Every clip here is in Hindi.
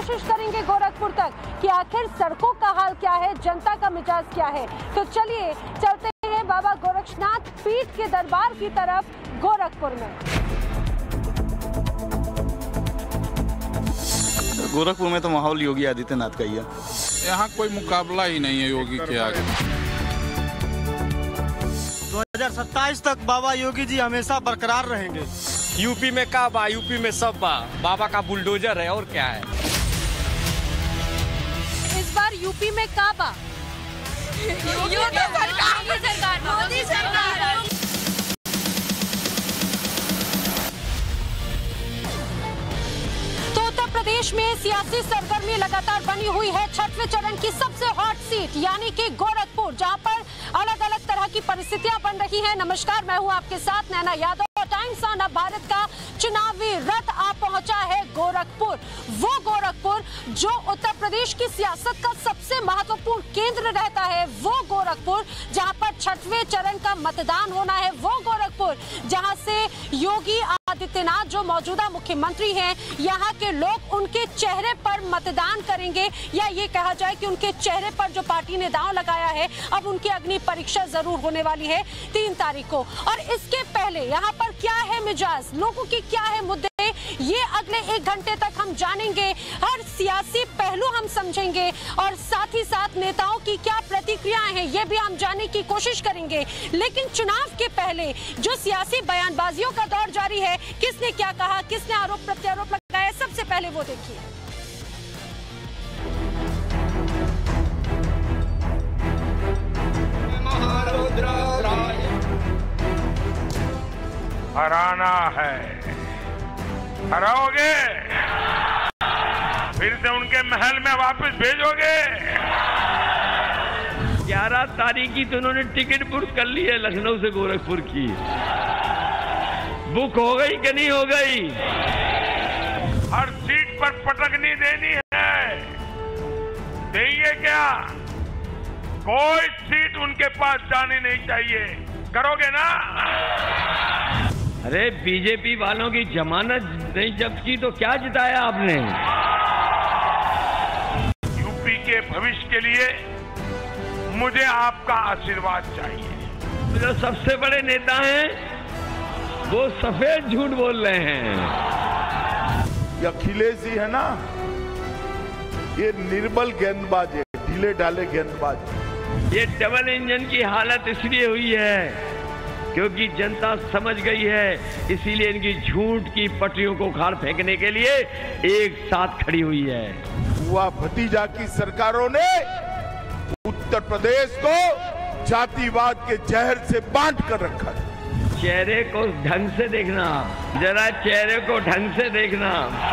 कोशिश करेंगे गोरखपुर तक कि आखिर सड़कों का हाल क्या है, जनता का मिजाज क्या है। तो चलिए चलते हैं बाबा गोरक्षनाथ पीठ के दरबार की तरफ गोरखपुर में। गोरखपुर में तो माहौल योगी आदित्यनाथ का ही है। यहाँ कोई मुकाबला ही नहीं है योगी के आगे। 2027 तक बाबा योगी जी हमेशा बरकरार रहेंगे। यूपी में का बा, यूपी में सब बा, बाबा का बुलडोजर है और क्या है। इस बार यूपी में का बा, योगी सरकार, मोदी सरकार। प्रदेश में सियासी सरगर्मी लगातार बनी हुई है। छठवें चरण की सबसे हॉट सीट यानी कि गोरखपुर, जहां पर अलग अलग तरह की परिस्थितियां बन रही हैं। नमस्कार, मैं हूं आपके साथ नैना यादव। टाइम्स ऑन अब भारत का चुनावी रथ आ पहुंचा है गोरखपुर। वो गोरखपुर जो उत्तर प्रदेश की सियासत का सबसे महत्वपूर्ण केंद्र रहता है, वो गोरखपुर जहां पर छठवें चरण का मतदान होना है, वो गोरखपुर जहां से योगी आदित्यनाथ जो मौजूदा मुख्यमंत्री हैं, यहाँ के लोग उनके चेहरे पर मतदान करेंगे, या ये कहा जाए कि उनके चेहरे पर जो पार्टी ने दांव लगाया है, अब उनकी अग्नि परीक्षा जरूर होने वाली है 3 तारीख को। और इसके पहले यहाँ पर क्या है मिजाज, लोगों की क्या है मुद्दे, ये अगले 1 घंटे तक हम जानेंगे। हर सियासी पहलू हम समझेंगे और साथ ही साथ नेताओं की क्या प्रतिक्रियाएं हैं, ये भी हम जानने की कोशिश करेंगे। लेकिन चुनाव के पहले जो सियासी बयानबाजियों का दौर जारी है, किसने क्या कहा, किसने आरोप प्रत्यारोप लगाया, सबसे पहले वो देखिए। हराना है, हराओगे, फिर से उनके महल में वापस भेजोगे। 11 तारीख की तो उन्होंने टिकट बुक कर ली है लखनऊ से गोरखपुर की। बुक हो गई कि नहीं हो गई? हर सीट पर पटकनी देनी है, देंगे क्या? कोई सीट उनके पास जानी नहीं चाहिए, करोगे ना? अरे बीजेपी वालों की जमानत नहीं जब्त की तो क्या जिताया आपने? यूपी के भविष्य के लिए मुझे आपका आशीर्वाद चाहिए। जो सबसे बड़े नेता हैं वो सफेद झूठ बोल रहे हैं। ये अखिलेश जी है ना, ये निर्बल गेंदबाज है, ढीले ढाले गेंदबाज। ये डबल इंजन की हालत इसलिए हुई है क्योंकि जनता समझ गई है, इसीलिए इनकी झूठ की पटरियों को उखाड़ फेंकने के लिए एक साथ खड़ी हुई है। हुआ भतीजा की सरकारों ने उत्तर प्रदेश को जातिवाद के जहर से बांट कर रखा है। चेहरे को ढंग से देखना, जरा चेहरे को ढंग से देखना।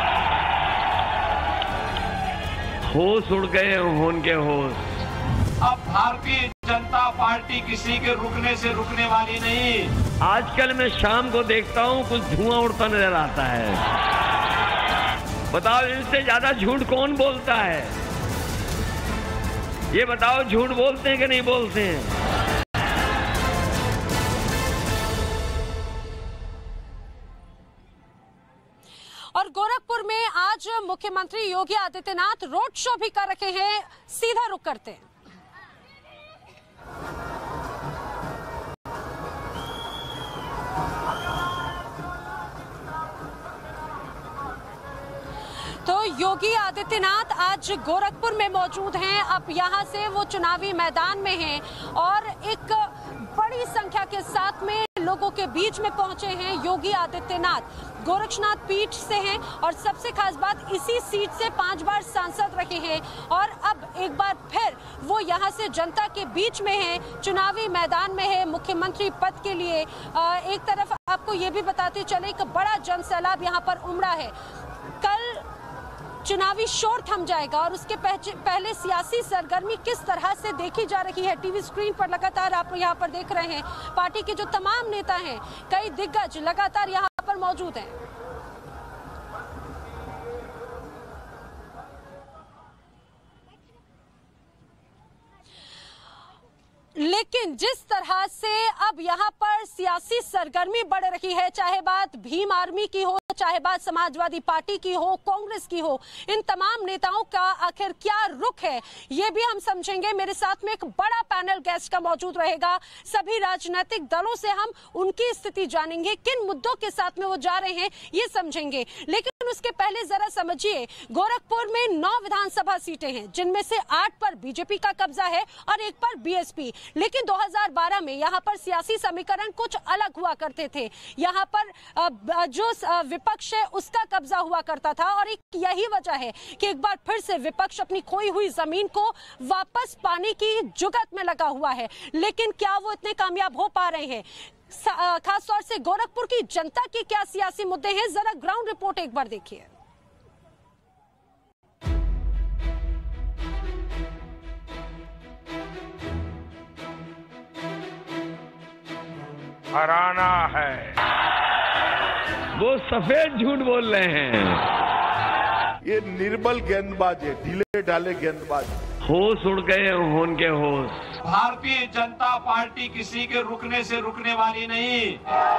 होश उड़ गए उनके होश। अब भारतीय जनता पार्टी किसी के रुकने से रुकने वाली नहीं। आजकल मैं शाम को देखता हूँ कुछ धुआं उड़ता नजर आता है। बताओ इनसे ज्यादा झूठ कौन बोलता है? ये बताओ, झूठ बोलते हैं कि नहीं बोलते हैं? और गोरखपुर में आज मुख्यमंत्री योगी आदित्यनाथ रोड शो भी कर रखे हैं। सीधा रुख करते हैं। तो योगी आदित्यनाथ आज गोरखपुर में मौजूद हैं। अब यहां से वो चुनावी मैदान में हैं और एक बड़ी संख्या के साथ में लोगों के बीच में पहुंचे हैं। योगी आदित्यनाथ गोरक्षनाथ पीठ से हैं और सबसे खास बात, इसी सीट से 5 बार सांसद रहे हैं और अब एक बार फिर वो यहां से जनता के बीच में हैं, चुनावी मैदान में है मुख्यमंत्री पद के लिए। एक तरफ आपको ये भी बताते चले कि बड़ा जनसैलाब यहां पर उमड़ा है। कल चुनावी शोर थम जाएगा और उसके पहले सियासी सरगर्मी किस तरह से देखी जा रही है टीवी स्क्रीन पर लगातार आप यहां पर देख रहे हैं। पार्टी के जो तमाम नेता हैं, कई दिग्गज लगातार यहां पर मौजूद हैं। लेकिन जिस तरह से अब यहाँ पर सियासी सरगर्मी बढ़ रही है, चाहे बात भीम आर्मी की हो, चाहे बात समाजवादी पार्टी की हो, कांग्रेस की हो, इन तमाम नेताओं का आखिर क्या रुख है ये भी हम समझेंगे। मेरे साथ में एक बड़ा पैनल गेस्ट का मौजूद रहेगा। सभी राजनीतिक दलों से हम उनकी स्थिति जानेंगे, किन मुद्दों के साथ में वो जा रहे हैं ये समझेंगे। लेकिन उसके पहले जरा समझिए, गोरखपुर में 9 विधानसभा सीटें हैं, जिनमें से 8 पर बीजेपी का कब्जा है और 1 पर बीएसपी। लेकिन 2012 में यहाँ पर सियासी समीकरण कुछ अलग हुआ करते थे। यहाँ पर जो विपक्ष है उसका कब्जा हुआ करता था और एक यही वजह है कि एक बार फिर से विपक्ष अपनी खोई हुई जमीन को वापस पाने की जुगत में लगा हुआ है। लेकिन क्या वो इतने कामयाब हो पा रहे हैं? खास तौर से गोरखपुर की जनता के क्या सियासी मुद्दे हैं, जरा ग्राउंड रिपोर्ट एक बार देखिए। हराना है। वो सफेद झूठ बोल रहे हैं। ये निर्बल गेंदबाज है, ढीले ढाले गेंदबाज। होश उड़ गए उनके होश। भारतीय जनता पार्टी किसी के रुकने से रुकने वाली नहीं।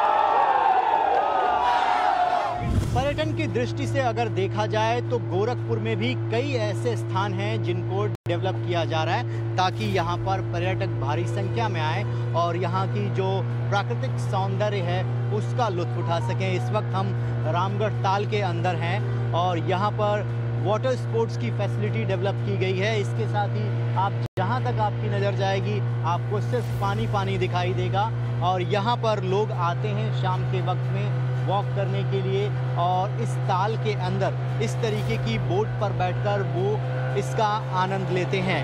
पर्यटन की दृष्टि से अगर देखा जाए तो गोरखपुर में भी कई ऐसे स्थान हैं जिनको डेवलप किया जा रहा है ताकि यहाँ पर पर्यटक भारी संख्या में आए और यहाँ की जो प्राकृतिक सौंदर्य है उसका लुत्फ उठा सकें। इस वक्त हम रामगढ़ ताल के अंदर हैं और यहाँ पर वाटर स्पोर्ट्स की फैसिलिटी डेवलप की गई है। इसके साथ ही आप जहाँ तक आपकी नज़र जाएगी आपको सिर्फ पानी पानी दिखाई देगा और यहाँ पर लोग आते हैं शाम के वक्त में वॉक करने के लिए और इस ताल के अंदर इस तरीके की बोट पर बैठकर वो इसका आनंद लेते हैं।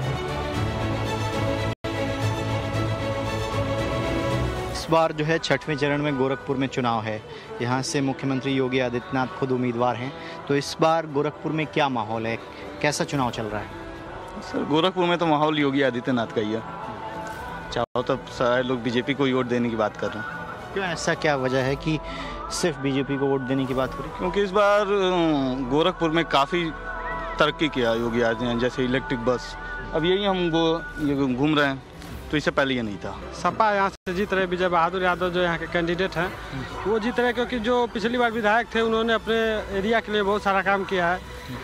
इस बार जो है 6वें चरण में गोरखपुर में चुनाव है। यहाँ से मुख्यमंत्री योगी आदित्यनाथ खुद उम्मीदवार हैं, तो इस बार गोरखपुर में क्या माहौल है, कैसा चुनाव चल रहा है? सर गोरखपुर में तो माहौल योगी आदित्यनाथ का ही है। चाहो तो सारे लोग बीजेपी को वोट देने की बात कर रहे हैं। क्यों, ऐसा क्या वजह है कि सिर्फ बीजेपी को वोट देने की बात हो रही? क्योंकि इस बार गोरखपुर में काफ़ी तरक्की किया योगी आदित्यनाथ, जैसे इलेक्ट्रिक बस। अब यही हम घूम रहे हैं, तो इससे पहले ये नहीं था। सपा यहाँ से जीत रहे, विजय बहादुर यादव जो यहाँ के कैंडिडेट हैं वो जीत रहे क्योंकि जो पिछली बार विधायक थे उन्होंने अपने एरिया के लिए बहुत सारा काम किया है।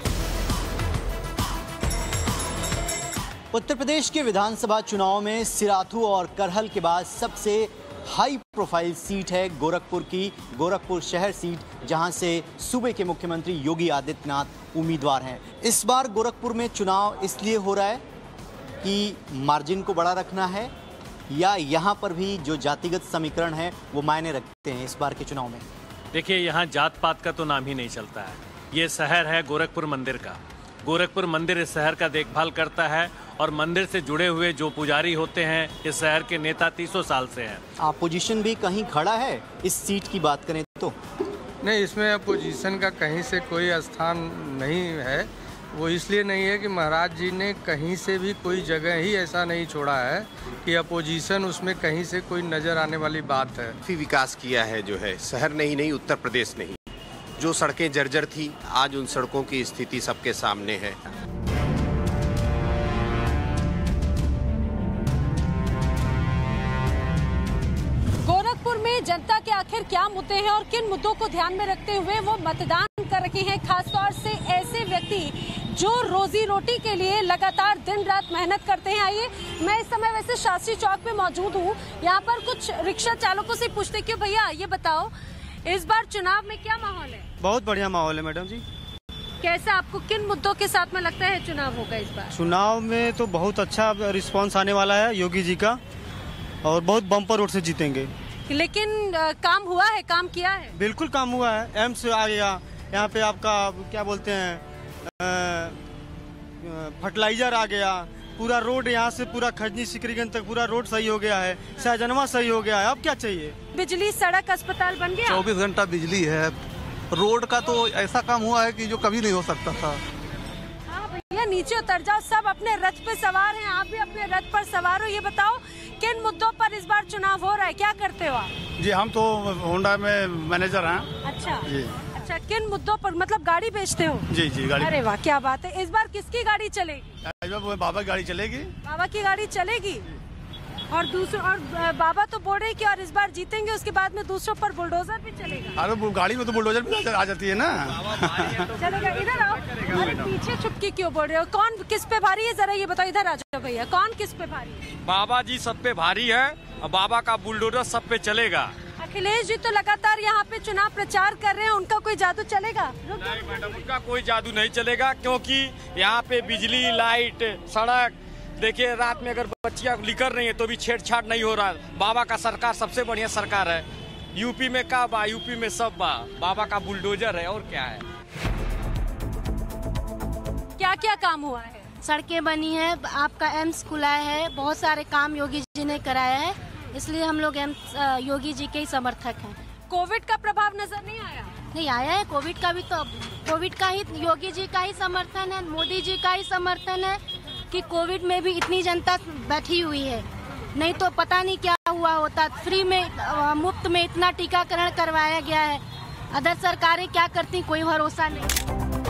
उत्तर प्रदेश के विधानसभा चुनाव में सिराथू और करहल के बाद सबसे हाई प्रोफाइल सीट है गोरखपुर की, गोरखपुर शहर सीट, जहां से सूबे के मुख्यमंत्री योगी आदित्यनाथ उम्मीदवार हैं। इस बार गोरखपुर में चुनाव इसलिए हो रहा है कि मार्जिन को बड़ा रखना है या यहां पर भी जो जातिगत समीकरण है वो मायने रखते हैं इस बार के चुनाव में? देखिए, यहाँ जात पात का तो नाम ही नहीं चलता है। ये शहर है गोरखपुर मंदिर का। गोरखपुर मंदिर इस शहर का देखभाल करता है और मंदिर से जुड़े हुए जो पुजारी होते हैं इस शहर के नेता 300 साल से हैं। अपोजिशन भी कहीं खड़ा है इस सीट की बात करें तो? नहीं, इसमें अपोजिशन का कहीं से कोई स्थान नहीं है। वो इसलिए नहीं है कि महाराज जी ने कहीं से भी कोई जगह ही ऐसा नहीं छोड़ा है कि अपोजिशन उसमें कहीं से कोई नज़र आने वाली बात है। काफ़ी विकास किया है जो है, शहर नहीं उत्तर प्रदेश नहीं। जो सड़कें जर्जर थी आज उन सड़कों की स्थिति सबके सामने है। गोरखपुर में जनता के आखिर क्या मुद्दे हैं और किन मुद्दों को ध्यान में रखते हुए वो मतदान कर रहे हैं, खासतौर से ऐसे व्यक्ति जो रोजी रोटी के लिए लगातार दिन रात मेहनत करते हैं। आइए, मैं इस समय वैसे शास्त्री चौक में मौजूद हूँ। यहाँ पर कुछ रिक्शा चालकों से पूछते क्यों भैया ये बताओ इस बार चुनाव में क्या माहौल है? बहुत बढ़िया माहौल है मैडम जी। कैसा, आपको किन मुद्दों के साथ में लगता है चुनाव होगा इस बार? चुनाव में तो बहुत अच्छा रिस्पांस आने वाला है योगी जी का और बहुत बम्पर वोट से जीतेंगे। लेकिन काम हुआ है, काम किया है? बिल्कुल काम हुआ है। एम्स आ गया, यहाँ पे आपका क्या बोलते हैं फर्टिलाइजर आ गया, पूरा रोड यहाँ से पूरा खजनी सिकरीगंज तक पूरा रोड सही हो गया है, शाहजनवा सही हो गया है। अब क्या चाहिए? बिजली, सड़क, अस्पताल बन गया। 24 घंटा बिजली है। रोड का तो ऐसा काम हुआ है कि जो कभी नहीं हो सकता था। हाँ भैया, नीचे उतर जाओ, सब अपने रथ पे सवार हैं, आप भी अपने रथ पर सवार हो। ये बताओ किन मुद्दों पर इस बार चुनाव हो रहा है, क्या करते हो आप? जी, हम तो होंडा में मैनेजर हैं। अच्छा जी। अच्छा, किन मुद्दों पर, मतलब गाड़ी बेचते हो? जी जी, गाड़ी। अरे वाह, क्या बात है। इस बार किसकी गाड़ी चलेगी? बाबा की गाड़ी चलेगी। बाबा की गाड़ी चलेगी। और बाबा तो बोल रहे कि और इस बार जीतेंगे, उसके बाद में दूसरों पर बुलडोजर भी चलेगा। अरे गाड़ी में तो बुलडोजर भी आ जाती है ना। चलेगा। इधर आओ। अरे पीछे छुपके क्यों बोल रहे हो? कौन किस पे भारी है, जरा ये बताओ। इधर आ जाओ भैया, कौन किस पे भारी है? बाबा जी सब पे भारी है और बाबा का बुलडोजर सब पे चलेगा। अखिलेश जी तो लगातार यहाँ पे चुनाव प्रचार कर रहे हैं, उनका कोई जादू चलेगा? नहीं मैडम, उनका कोई जादू नहीं चलेगा, क्योंकि यहाँ पे बिजली, लाइट, सड़क, देखिए रात में अगर बच्चियाँ लिकर रही है तो भी छेड़छाड़ नहीं हो रहा। बाबा का सरकार सबसे बढ़िया सरकार है। यूपी में का बा, यूपी में सब बा, बाबा का बुलडोजर है और क्या है। क्या क्या काम हुआ है? सड़कें बनी है, आपका एम्स खुला है, बहुत सारे काम योगी जी ने कराया है, इसलिए हम लोग योगी जी के ही समर्थक हैं। कोविड का प्रभाव नजर नहीं आया? नहीं आया है, कोविड का भी तो कोविड का ही योगी जी का ही समर्थन है, मोदी जी का ही समर्थन है कि कोविड में भी इतनी जनता बैठी हुई है, नहीं तो पता नहीं क्या हुआ होता। फ्री में मुफ्त में इतना टीकाकरण करवाया गया है, अदर सरकारें क्या करती कोई भरोसा नहीं।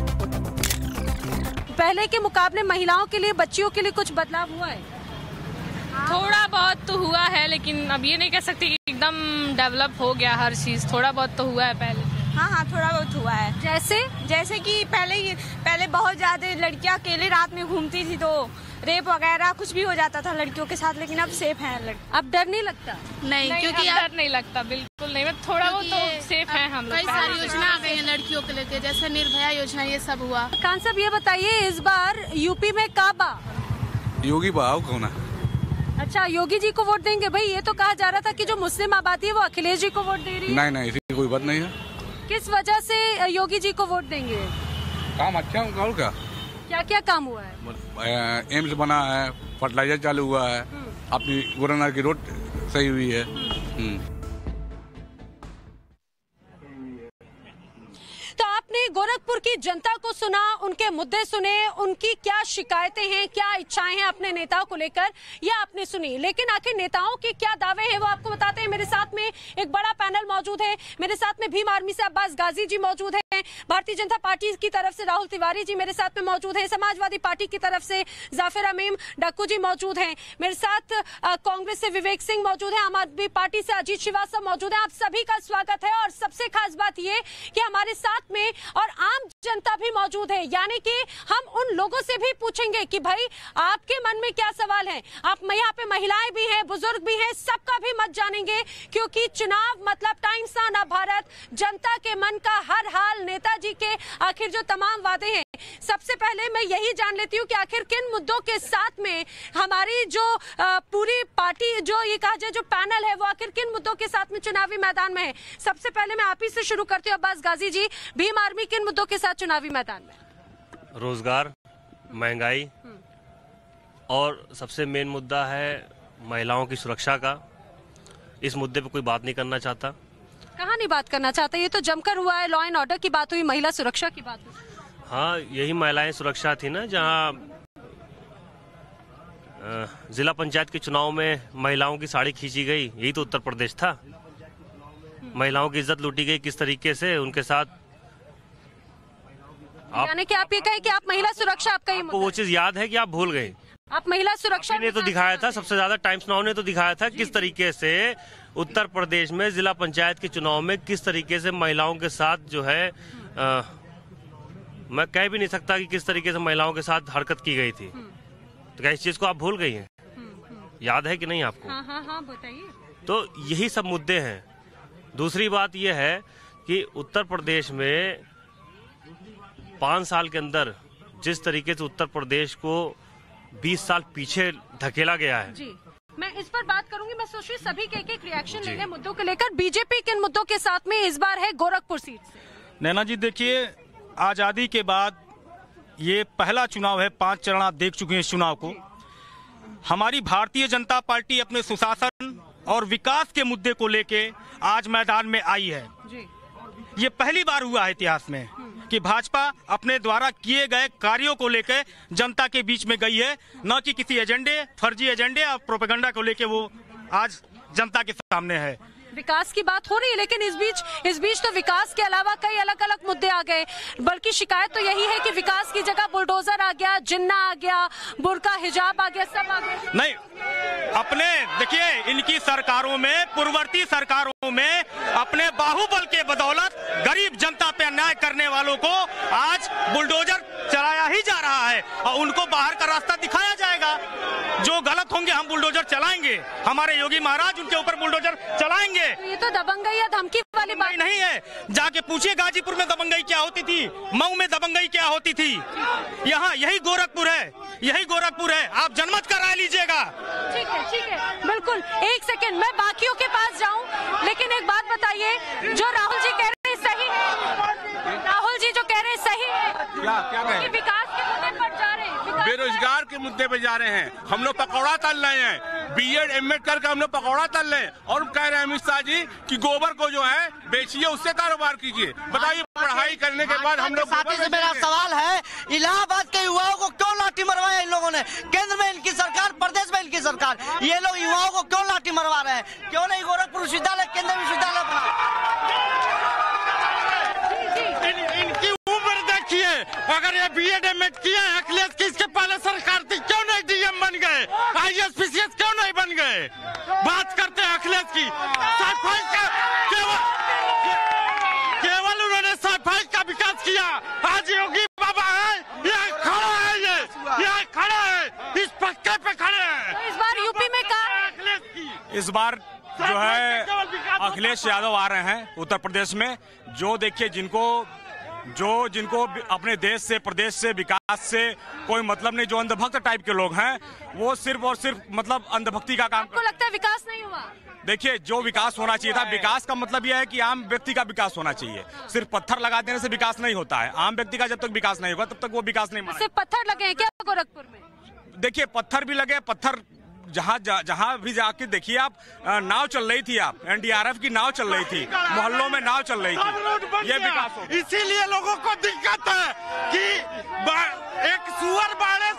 पहले के मुकाबले महिलाओं के लिए, बच्चियों के लिए कुछ बदलाव हुआ है? थोड़ा बहुत तो हुआ है, लेकिन अब ये नहीं कह सकते कि एकदम डेवलप हो गया हर चीज। थोड़ा बहुत तो हुआ है पहले। हाँ, थोड़ा बहुत हुआ है। जैसे कि पहले बहुत ज्यादा लड़कियां अकेले रात में घूमती थी तो रेप वगैरह कुछ भी हो जाता था लड़कियों के साथ, लेकिन अब सेफ है। अब डर नहीं लगता? नहीं, क्योंकि डर नहीं लगता, बिल्कुल नहीं। थोड़ा बहुत तो सेफ है हम लोग। कई सारी योजना आ गई है लड़कियों के लेके, जैसे निर्भया योजना, ये सब हुआ। खान साहब ये बताइए, इस बार यूपी में काबा योगी बाबू कौन है? अच्छा, योगी जी को वोट देंगे भाई। ये तो कहा जा रहा था कि जो मुस्लिम आबादी है वो अखिलेश जी को वोट दे रही है। नहीं, ऐसी कोई बात नहीं है। किस वजह से योगी जी को वोट देंगे? काम अच्छा और क्या क्या काम हुआ है? एम्स बना है, फर्टिलाइजर चालू हुआ है, अपनी गुरुनानक की रोड सही हुई है। तो आपने गोरखपुर की जनता को सुना, उनके मुद्दे सुने, उनकी क्या शिकायतें हैं, क्या इच्छाएं हैं अपने नेताओं को लेकर, ये आपने सुनी। लेकिन आखिर नेताओं के क्या दावे हैं वो आपको बताते हैं। मेरे साथ में एक बड़ा पैनल मौजूद है। मेरे साथ में भीम आर्मी से अब्बास गाजी जी मौजूद हैं, भारतीय जनता पार्टी की तरफ से राहुल तिवारी जी मेरे साथ में मौजूद हैं, समाजवादी पार्टी की तरफ से जाफिर अमीम डक्कू जी मौजूद हैं, मेरे साथ कांग्रेस से विवेक सिंह मौजूद है, आम आदमी पार्टी से अजीत श्रीवास्तव मौजूद है। आप सभी का स्वागत है। और सबसे खास बात ये कि हमारे साथ में और आम जनता भी मौजूद है, यानी कि हम उन लोगों से भी पूछेंगे कि भाई आपके मन में क्या सवाल है। आप यहाँ पे महिलाएं भी हैं, बुजुर्ग भी हैं, सबका भी मत जानेंगे, क्योंकि चुनाव मतलब टाइम्स ऑन भारत, जनता के मन का हर हाल, नेताजी के आखिर जो तमाम वादे हैं। सबसे पहले मैं यही जान लेती हूँ कि आखिर किन मुद्दों के साथ में हमारी जो पूरी पार्टी, जो ये कहा जाए जो पैनल है, वो आखिर किन मुद्दों के साथ में चुनावी मैदान में है। सबसे पहले मैं आप ही से शुरू करती हूँ, अब्बास गाजी जी, भीम आर्मी किन मुद्दों के साथ चुनावी मैदान में? रोजगार, महंगाई और सबसे मेन मुद्दा है महिलाओं की सुरक्षा का। इस मुद्दे पे कोई बात नहीं करना चाहता। कहाँ नहीं बात करना चाहता? ये तो जमकर हुआ है, लॉ एंड ऑर्डर की बात हुई, महिला सुरक्षा की बात हुई। हाँ, यही महिलाएं सुरक्षा थी ना, जहाँ जिला पंचायत के चुनाव में महिलाओं की साड़ी खींची गई, यही तो उत्तर प्रदेश था। महिलाओं की इज्जत लूटी गई किस तरीके से, उनके साथ यानी कि आप ये कहें कि आप महिला सुरक्षा, आपका ये आपको वो चीज याद है कि आप भूल गए? आप महिला सुरक्षा ने तो दिखाया था, सबसे ज्यादा टाइम्स नाउ ने तो दिखाया था किस तरीके से उत्तर प्रदेश में जिला पंचायत के चुनाव में किस तरीके से महिलाओं के साथ जो है मैं कह भी नहीं सकता कि किस तरीके से महिलाओं के साथ हरकत की गई थी। तो क्या इस चीज को आप भूल गई हैं? याद है कि नहीं आपको? हाँ, बताइए। तो यही सब मुद्दे हैं। दूसरी बात यह है कि उत्तर प्रदेश में 5 साल के अंदर जिस तरीके से उत्तर प्रदेश को 20 साल पीछे धकेला गया है जी, मैं इस पर बात करूंगी। मैं सोच रही सभी के एक रिएक्शन ले लें मुद्दों को लेकर। बीजेपी किन मुद्दों के साथ में इस बार है गोरखपुर सीट से? नैना जी देखिए, आजादी के बाद ये पहला चुनाव है, 5 चरण आप देख चुके हैं इस चुनाव को। हमारी भारतीय जनता पार्टी अपने सुशासन और विकास के मुद्दे को लेके आज मैदान में आई है जी। ये पहली बार हुआ है इतिहास में कि भाजपा अपने द्वारा किए गए कार्यों को लेकर जनता के बीच में गई है, न कि किसी एजेंडे, फर्जी एजेंडे और प्रोपेगेंडा को लेकर वो आज जनता के सामने है। विकास की बात हो रही है, लेकिन इस बीच तो विकास के अलावा कई अलग अलग मुद्दे आ गए। बल्कि शिकायत तो यही है कि विकास की जगह बुलडोजर आ गया, जिन्ना आ गया, बुर्का हिजाब आ गया, सब आ गया। नहीं, अपने देखिए इनकी सरकारों में, पूर्ववर्ती सरकारों में अपने बाहुबल के बदौलत गरीब जनता पे अन्याय करने वालों को आज बुलडोजर चलाया ही जा रहा है और उनको बाहर का रास्ता दिखाया जाएगा। जो गलत होंगे हम बुलडोजर चलाएंगे, हमारे योगी महाराज उनके ऊपर बुलडोजर चलाएंगे। ये तो दबंगई या धमकी वाली बात नहीं है। जाके पूछिए गाजीपुर में दबंगई क्या होती थी, मऊ में दबंगई क्या होती थी। यहाँ यही गोरखपुर है, यही गोरखपुर है। आप जनमत का राय लीजिएगा। ठीक है, बिल्कुल। एक सेकंड, मैं बाकियों के पास जाऊं, लेकिन एक बात बताइए, जो राहुल जी कह रहे हैं सही है? राहुल जी जो कह रहे हैं सही है? क्या कहें? विकास के मुद्दे पर जा रहे हैं, बेरोजगार के मुद्दे पे जा रहे हैं। हम लोग पकौड़ा तल रहे हैं, बीएड एमएड करके हम लोग पकौड़ा तल रहे हैं और कह रहे हैं अमित शाह जी कि गोबर को जो है बेचिए, उससे कारोबार कीजिए। बताइए, पढ़ाई करने के बाद हम लोग मेरा सवाल है, इलाहाबाद के युवाओं को क्यों लाठी मरवाया इन लोगों ने? केंद्र में इनकी सरकार, प्रदेश में इनकी सरकार, ये लोग युवाओं को क्यों लाठी मरवा रहे हैं? क्यों नहीं गोरखपुर विश्वविद्यालय केंद्रीय विश्वविद्यालय इनकी उम्र देखिए, अगर ये बीएड एमएड किया है अखिलेश की, इसके पहले सरकार थी, क्यों नहीं डीएम बन गए? आईएएस पीसीएस क्यों नहीं बन गए? बात करते हैं अखिलेश की, सफाई का केवल उन्होंने सफाई का विकास किया। आज योगी बाबा है, यहाँ खड़ा है, यहाँ खड़ा है, इस पक्के पे खड़े हैं। तो इस बार यूपी में इस बार जो है अखिलेश यादव आ रहे हैं उत्तर प्रदेश में। जो देखिए जिनको अपने देश से, प्रदेश से, विकास से कोई मतलब नहीं, जो अंधभक्त टाइप के लोग हैं, वो सिर्फ और सिर्फ मतलब अंधभक्ति का काम। आपको लगता है विकास नहीं हुआ? देखिए, जो विकास होना चाहिए था, विकास का मतलब यह है कि आम व्यक्ति का विकास होना चाहिए। सिर्फ पत्थर लगा देने से विकास नहीं होता है। आम व्यक्ति का जब तक विकास नहीं होगा तब तक वो विकास नहीं मानेगा। सिर्फ पत्थर लगे हैं क्या गोरखपुर में? देखिए, पत्थर भी लगे, पत्थर जहाँ भी जाके देखिए आप, नाव चल रही थी, आप एनडीआरएफ की नाव चल रही थी, मोहल्लों में नाव चल रही थी। ये विकास हो, इसीलिए लोगों को दिक्कत है कि एक सुअर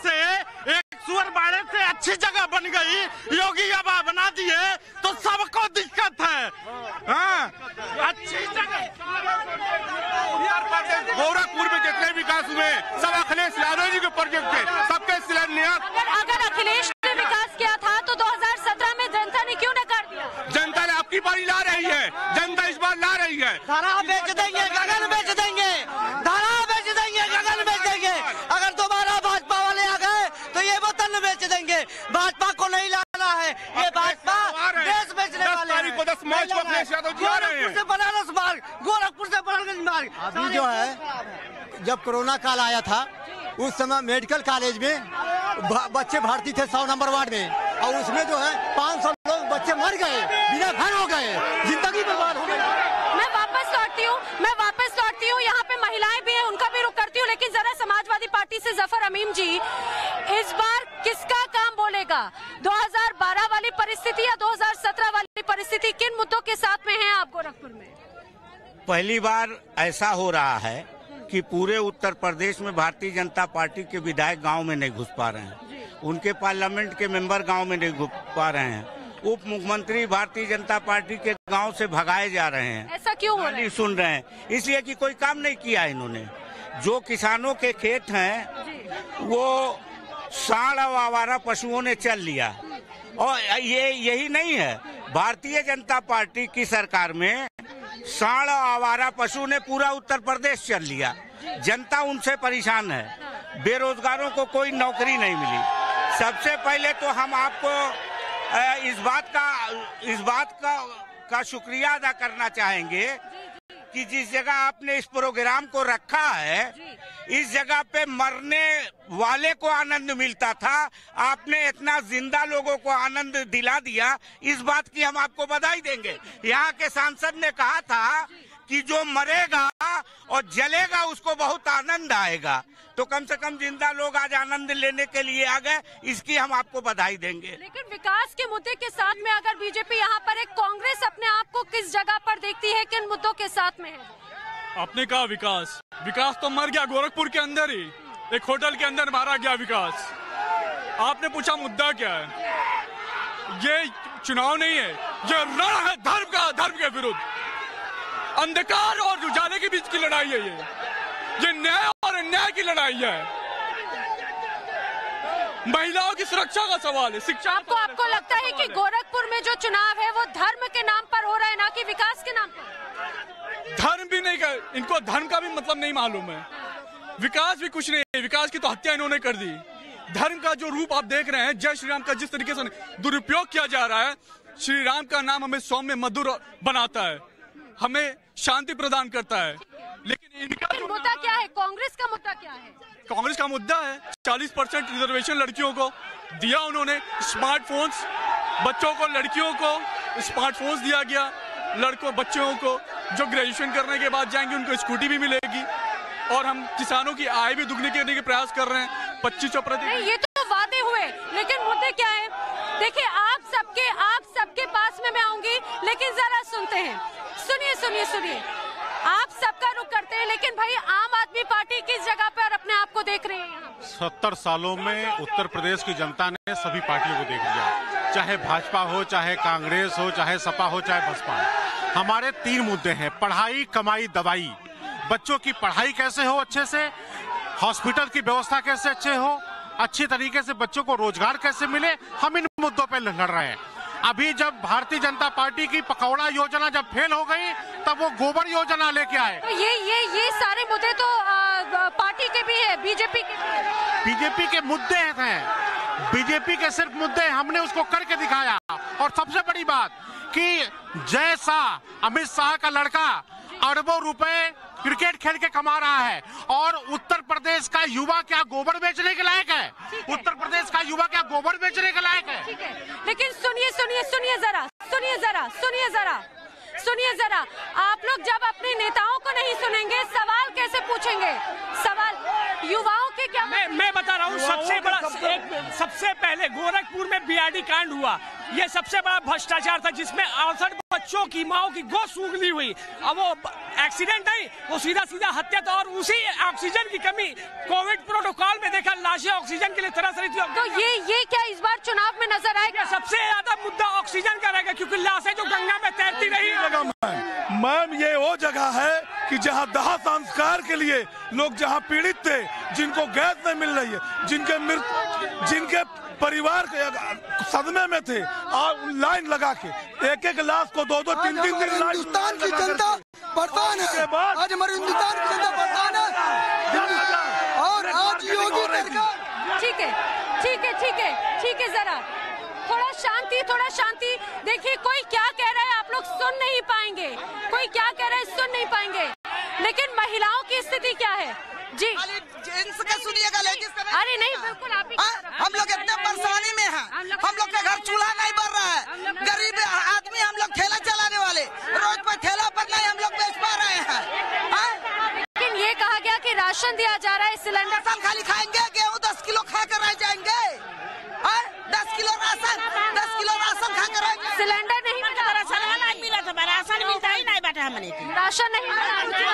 बाड़े से अच्छी जगह बन गई, योगी बाबा बना दिए तो सबको दिक्कत है। हाँ, अच्छी जगह। गोरखपुर में जितने विकास हुए सब अखिलेश यादव जी के प्रोजेक्ट थे, सबके शिलान्यास। अगर अखिलेश ने विकास किया था तो 2017 में जनता ने क्यों नकार दिया? जनता ने आपकी बारी ला रही है, जनता इस बार ला रही है। धारा बेच देंगे, गगन बेच देंगे, धारा बेच देंगे, गगन बेच देंगे। अगर दोबारा भाजपा वाले आ गए तो ये वतन बेच देंगे। भाजपा को नहीं लाना है, ये भाजपा देश बेचने वाले हैं। गोरखपुर से बनारस मार्ग, गोरखपुर से बड़गंज मार्ग। अभी जो है, जब कोरोना काल आया था उस समय मेडिकल कॉलेज में बच्चे भर्ती थे 100 नंबर वार्ड में, और उसमें जो है 500 लोग बच्चे मर गए, बिना घर हो गए, जिंदगी बर्बाद हो गई। मैं वापस लौटती हूँ, यहाँ पे महिलाएं भी हैं, उनका भी रुख करती हूँ, लेकिन जरा समाजवादी पार्टी से जफर अमीम जी, इस बार किसका काम बोलेगा? 2012 वाली परिस्थिति या 2017 वाली परिस्थिति, किन मुद्दों के साथ में हैं आप गोरखपुर में? पहली बार ऐसा हो रहा है कि पूरे उत्तर प्रदेश में भारतीय जनता पार्टी के विधायक गांव में नहीं घुस पा रहे हैं, उनके पार्लियामेंट के मेंबर गांव में नहीं घुस पा रहे हैं, उप मुख्यमंत्री भारतीय जनता पार्टी के गांव से भगाए जा रहे हैं। ऐसा क्यों हो रहा है? सुन रहे हैं, इसलिए कि कोई काम नहीं किया इन्होंने। जो किसानों के खेत हैं वो सांड और आवारा पशुओं ने चल लिया, और यही नहीं है, भारतीय जनता पार्टी की सरकार में सांड और आवारा पशु ने पूरा उत्तर प्रदेश चल लिया। जनता उनसे परेशान है, बेरोजगारों को कोई नौकरी नहीं मिली। सबसे पहले तो हम आपको इस बात का शुक्रिया अदा करना चाहेंगे कि जिस जगह आपने इस प्रोग्राम को रखा है, इस जगह पे मरने वाले को आनंद मिलता था, आपने इतना जिंदा लोगों को आनंद दिला दिया। इस बात की हम आपको बधाई देंगे। यहाँ के सांसद ने कहा था कि जो मरेगा और जलेगा उसको बहुत आनंद आएगा, तो कम से कम जिंदा लोग आज आनंद लेने के लिए आ गए, इसकी हम आपको बधाई देंगे। लेकिन विकास के मुद्दे के साथ में अगर बीजेपी यहाँ पर एक कांग्रेस अपने आप को किस जगह पर देखती है, किन मुद्दों के साथ में है? आपने कहा विकास तो मर गया गोरखपुर के अंदर ही, एक होटल के अंदर मारा गया विकास। आपने पूछा मुद्दा क्या है? ये चुनाव नहीं है, ये रण है धर्म का, धर्म के विरुद्ध। अंधकार और उजाले के बीच की लड़ाई है ये न्याय और अन्याय की लड़ाई है। महिलाओं की सुरक्षा का सवाल है, शिक्षा आपको लगता है कि गोरखपुर में जो चुनाव है वो धर्म के नाम पर हो रहा है, ना कि विकास के नाम पर? धर्म भी नहीं कर, इनको धर्म का भी मतलब नहीं मालूम है, विकास भी कुछ नहीं है। विकास की तो हत्या इन्होंने कर दी। धर्म का जो रूप आप देख रहे हैं, जय श्री राम का जिस तरीके से दुरुपयोग किया जा रहा है, श्री राम का नाम हमें सौम्य मधुर बनाता है, हमें शांति प्रदान करता है, लेकिन इनका मुद्दा क्या है? कांग्रेस का मुद्दा क्या है? कांग्रेस का मुद्दा है 40% रिजर्वेशन लड़कियों को दिया उन्होंने, स्मार्टफोन्स बच्चों को, लड़कियों को स्मार्टफोन्स दिया गया, लड़कों बच्चों को जो ग्रेजुएशन करने के बाद जाएंगे उनको स्कूटी भी मिलेगी, और हम किसानों की आय भी दुगनी करने के प्रयास कर रहे हैं 25%। ये तो वादे हुए, लेकिन मुद्दे क्या है? देखिए आप सबके पास में मैं आऊंगी, लेकिन जरा सुनते हैं, सुनिए आप सबका रुख करते हैं, लेकिन भाई आम आदमी पार्टी किस जगह पर अपने आप को देख रहे हैं? 70 सालों में उत्तर प्रदेश की जनता ने सभी पार्टियों को देख लिया, चाहे भाजपा हो, चाहे कांग्रेस हो, चाहे सपा हो, चाहे बसपा हो। हमारे 3 मुद्दे हैं, पढ़ाई, कमाई, दवाई। बच्चों की पढ़ाई कैसे हो अच्छे से, हॉस्पिटल की व्यवस्था कैसे अच्छे हो, अच्छी तरीके से बच्चों को रोजगार कैसे मिले, हम इन मुद्दों पर लड़ रहे हैं। अभी जब भारतीय जनता पार्टी की पकौड़ा योजना जब फेल हो गई, तब वो गोबर योजना लेके आए। तो ये सारे मुद्दे तो पार्टी के भी है, बीजेपी के भी है। बीजेपी के मुद्दे हैं, बीजेपी के सिर्फ मुद्दे, हमने उसको करके दिखाया। और सबसे बड़ी बात कि जैसा अमित शाह का लड़का अरबों रुपए क्रिकेट खेल के कमा रहा है, और उत्तर प्रदेश का युवा क्या गोबर बेचने के लायक है? उत्तर प्रदेश का युवा क्या गोबर बेचने के लायक है? ठीक है, लेकिन सुनिए जरा, आप लोग जब अपने नेताओं को नहीं सुनेंगे, सवाल कैसे पूछेंगे? सवाल युवाओं के क्या? मैं बता रहा हूँ, सबसे पहले गोरखपुर में बीआरडी कांड हुआ, ये सबसे बड़ा भ्रष्टाचार था, जिसमें 68 बच्चों की माओ की गोद सूंघनी हुई। अब वो एक्सीडेंट नहीं, वो सीधा हत्या था, और उसी ऑक्सीजन की कमी कोविड प्रोटोकॉल में देखा, लाशें ऑक्सीजन के लिए तरस रही थी। तो ये क्या इस बार चुनाव में नजर आएगा? सबसे ज्यादा मुद्दा ऑक्सीजन का रहेगा, क्योंकि लाशें जो गंगा में तैरती रही। मैम ये वो जगह है कि जहाँ दाह संस्कार के लिए लोग जहाँ पीड़ित थे, जिनको गैस नहीं मिल रही है, जिनके परिवार के सदमे में थे, और लाइन लगा के एक लाश को 2-2, 3-3 दिन हिंदुस्तान की जनता परेशान है। आज हमारे हिंदुस्तान की जनता परेशान है, और आज योगी सरकार। ठीक है, जरा थोड़ा शांति। देखिए कोई क्या कह रहा है आप लोग सुन नहीं पाएंगे, लेकिन महिलाओं की स्थिति क्या है? जी सुनिएगा, अरे नहीं, बिल्कुल आप हम लोग इतने परेशानी में हैं, हम लोग के घर चूल्हा नहीं बढ़ रहा है, गरीब आदमी, हम लोग ठेला चलाने वाले, रोज पर ठेला पर नहीं हम लोग बेच पा रहे हैं। लेकिन ये कहा गया कि राशन दिया जा रहा है, सिलेंडर खाली खाएंगे, गेहूँ 10 किलो खा कर रह जाएंगे। 10 किलो राशन खा कर रह जाएंगे। सिलेंडर नहीं मिला, राशन नहीं मिला था, राशन मिलता ही नहीं बेटा, हमने राशन नहीं मिला।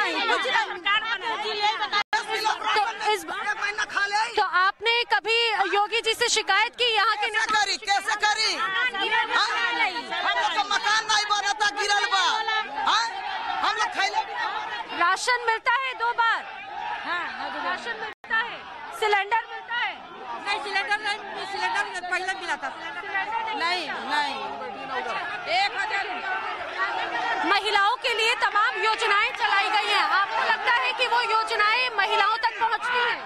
तो आपने कभी योगी जी से शिकायत की? यहाँ के कैसे करी? हम लोग का मकान नहीं बना था, गिरल बा। हम लोग राशन मिलता है 2 बार? राशन मिलता है, सिलेंडर मिलता है? नहीं, सिलेंडर पहले मिला था, नहीं 1000। महिलाओं के लिए तमाम योजनाएं चलाई गई हैं, आपको लगता है कि वो योजनाएं महिलाओं तक पहुंचती हैं?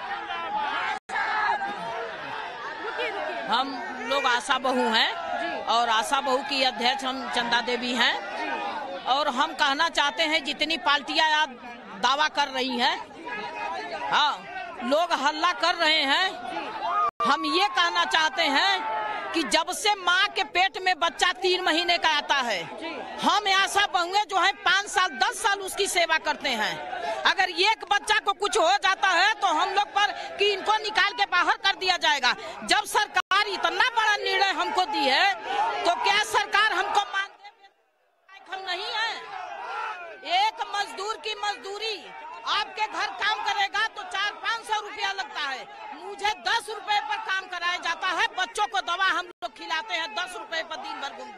हम लोग आशा बहू हैं, और आशा बहू की अध्यक्ष हम चंदा देवी हैं, और हम कहना चाहते हैं जितनी पार्टियां आज दावा कर रही हैं, हाँ लोग हल्ला कर रहे हैं, हम ये कहना चाहते हैं कि जब से माँ के पेट में बच्चा 3 महीने का आता है, हम आशा बहुएं जो है 5 साल 10 साल उसकी सेवा करते हैं। अगर एक बच्चा को कुछ हो जाता है तो हम लोग पर कि इनको निकाल के बाहर कर दिया जाएगा। जब सरकार इतना बड़ा निर्णय हमको दी है, तो क्या सरकार हमको मानने में हम नहीं है? एक मजदूर की मजदूरी आपके घर काम करेगा तो 400-500 रुपया लगता है, मुझे 10 रुपए पर काम कराया जाता है। बच्चों को दवा हम लोग खिलाते हैं 10 रुपए पर दिन भर घूम।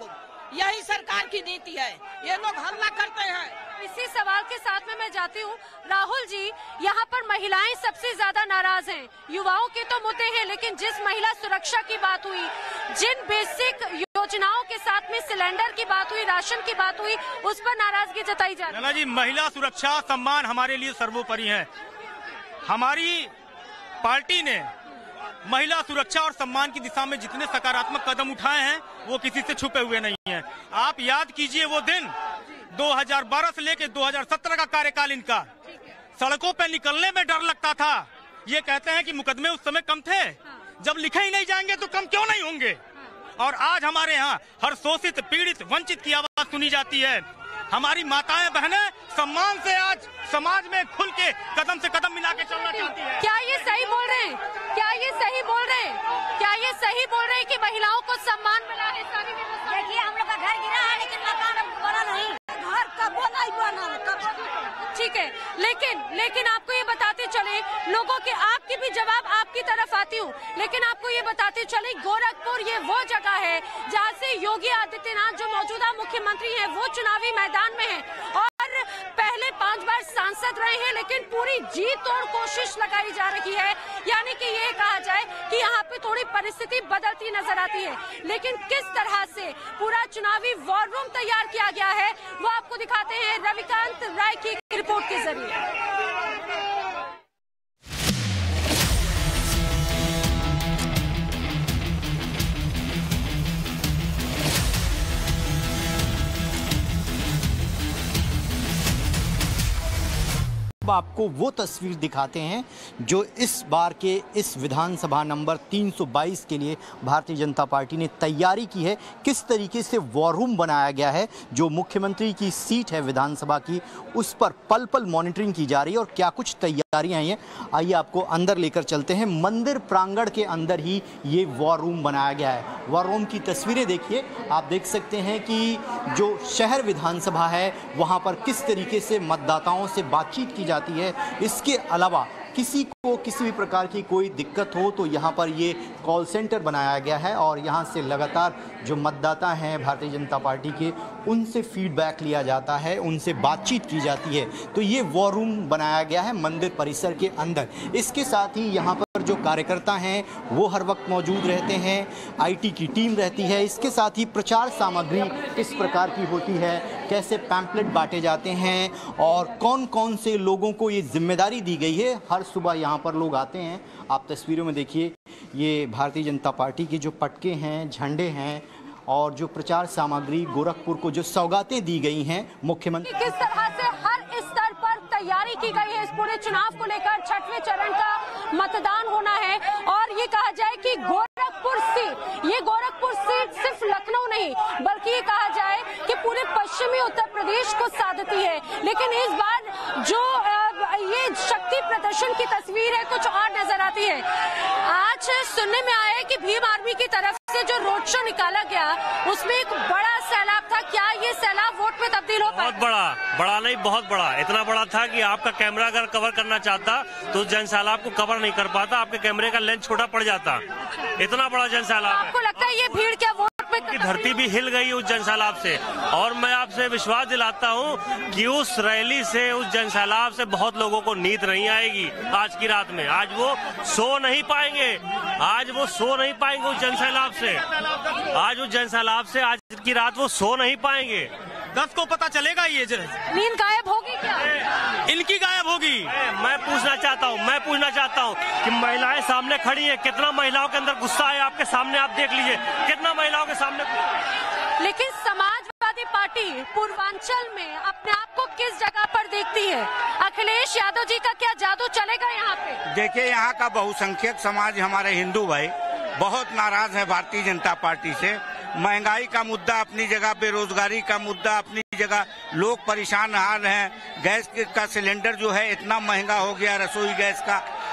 यही सरकार की नीति है। ये लोग हल्ला करते हैं। इसी सवाल के साथ में मैं जाती हूँ। राहुल जी, यहाँ पर महिलाएं सबसे ज्यादा नाराज हैं। युवाओं के तो मुद्दे हैं, लेकिन जिस महिला सुरक्षा की बात हुई, जिन बेसिक योजनाओं के साथ में सिलेंडर की बात हुई, राशन की बात हुई, उस पर नाराजगी जताई जा रही है। जी, महिला सुरक्षा सम्मान हमारे लिए सर्वोपरि है। हमारी पार्टी ने महिला सुरक्षा और सम्मान की दिशा में जितने सकारात्मक कदम उठाए हैं वो किसी से छुपे हुए नहीं हैं। आप याद कीजिए वो दिन 2012 से लेकर 2017 का कार्यकाल इनका, सड़कों पे निकलने में डर लगता था। ये कहते हैं कि मुकदमे उस समय कम थे, जब लिखे ही नहीं जाएंगे तो कम क्यों नहीं होंगे। और आज हमारे यहाँ हर शोषित, पीड़ित, वंचित की आवाज सुनी जाती है। हमारी माताएं बहनें सम्मान से आज समाज में खुल के कदम से कदम मिला के चलना चाहती है। क्या ये सही बोल रहे हैं? क्या ये सही बोल रहे हैं? क्या ये सही बोल रहे हैं कि महिलाओं को सम्मान मिला है? सारी देखिए, हम लोग का घर गिरा है लेकिन मकान बना नहीं, घर कब नहीं बना। ठीक है, लेकिन आपको ये बताते चले, लोगों के आपकी भी जवाब आपकी तरफ आती हूँ, लेकिन आपको ये बताते चले, गोरखपुर ये वो जगह है जहाँ से योगी आदित्यनाथ जो मौजूदा मुख्यमंत्री हैं वो चुनावी मैदान में हैं और पहले 5 बार सांसद रहे हैं, लेकिन पूरी जी तोड़ कोशिश लगाई जा रही है। यानी कि ये कहा जाए कि यहाँ पे थोड़ी परिस्थिति बदलती नजर आती है, लेकिन किस तरह से पूरा चुनावी वॉर रूम तैयार किया गया है वो आपको दिखाते हैं रविकांत राय की रिपोर्ट के जरिए। आपको वो तस्वीर दिखाते हैं जो इस बार के इस विधानसभा नंबर 322 के लिए भारतीय जनता पार्टी ने तैयारी की है। किस तरीके से वॉर रूम बनाया गया है, जो मुख्यमंत्री की सीट है विधानसभा की, उस पर पल पल मॉनिटरिंग की जा रही है और क्या कुछ तैयारियां हैं। आइए आपको अंदर लेकर चलते हैं। मंदिर प्रांगण के अंदर ही ये वॉर रूम बनाया गया है। वॉर रूम की तस्वीरें देखिए, आप देख सकते हैं कि जो शहर विधानसभा है वहाँ पर किस तरीके से मतदाताओं से बातचीत की जाती है। इसके अलावा किसी को किसी भी प्रकार की कोई दिक्कत हो तो यहाँ पर ये कॉल सेंटर बनाया गया है और यहाँ से लगातार जो मतदाता हैं भारतीय जनता पार्टी के, उनसे फीडबैक लिया जाता है, उनसे बातचीत की जाती है। तो ये वॉर रूम बनाया गया है मंदिर परिसर के अंदर। इसके साथ ही यहाँ पर जो कार्यकर्ता हैं वो हर वक्त मौजूद रहते हैं, आईटी की टीम रहती है। इसके साथ ही प्रचार सामग्री किस प्रकार की होती है, कैसे पैम्पलेट बांटे जाते हैं और कौन कौन से लोगों को ये जिम्मेदारी दी गई है। हर सुबह यहाँ पर लोग आते हैं। आप तस्वीरों में देखिए, ये भारतीय जनता पार्टी के जो पटके हैं, झंडे हैं और जो प्रचार सामग्री, गोरखपुर को जो सौगातें दी गई हैं मुख्यमंत्री। किस तरह से हर स्तर पर तैयारी की गई है इस पूरे चुनाव को लेकर। 6वें चरण का मतदान होना है और ये कहा जाए कि गोरखपुर सीट सिर्फ लखनऊ नहीं बल्कि ये कहा जाए कि पूरे पश्चिमी उत्तर प्रदेश को साधती है। लेकिन इस बार जो ये शक्ति प्रदर्शन की तस्वीर है कुछ और नजर आती है। आज सुनने में आया है कि भीम आर्मी की तरफ से जो रोड शो निकाला गया उसमें एक बड़ा सैलाब था। क्या ये सैलाब वोट में तब्दील हो पाया? बहुत बड़ा नहीं, बहुत बड़ा। इतना बड़ा था कि आपका कैमरा अगर कवर करना चाहता तो उस जनसैलाब को कवर नहीं कर पाता, आपके कैमरे का लेंस छोटा पड़ जाता। इतना बड़ा जनसैलाब। आपको लगता है ये भीड़ क्या वोट में? धरती भी हिल गई उस जनसैलाब से। और मैं आपसे विश्वास दिलाता हूं कि उस रैली से, उस जनसैलाब से बहुत लोगों को नींद नहीं आएगी आज की रात में। आज वो सो नहीं पाएंगे, उस जनसैलाब से। आज उस जनसैलाब से आज की रात वो सो नहीं पाएंगे। 10 को पता चलेगा ये नींद गायब होगी क्या? इनकी गायब होगी। मैं पूछना चाहता हूँ कि महिलाएं सामने खड़ी हैं, कितना महिलाओं के अंदर गुस्सा है आपके सामने, आप देख लीजिए कितना महिलाओं के सामने। लेकिन समाजवादी पार्टी पूर्वांचल में अपने आप को किस जगह पर देखती है? अखिलेश यादव जी का क्या जादू चलेगा यहाँ पे? देखिए, यहाँ का बहुसंख्यक समाज, हमारे हिंदू भाई बहुत नाराज है भारतीय जनता पार्टी से। महंगाई का मुद्दा अपनी जगह, बेरोजगारी का मुद्दा अपनी जगह, लोग परेशान हाल हैं। गैस का सिलेंडर जो है इतना महंगा हो गया, रसोई गैस का